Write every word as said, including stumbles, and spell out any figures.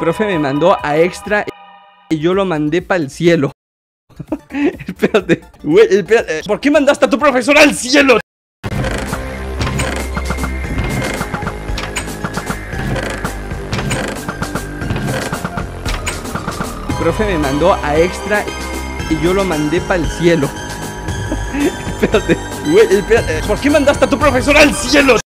profe me mandó a extra y yo lo mandé para el cielo. Espérate, güey, espérate. ¿Por qué mandaste a tu profesor al cielo? El profe me mandó a extra y yo lo mandé para el cielo. Espérate, güey, espérate. ¿Por qué mandaste a tu profesor al cielo?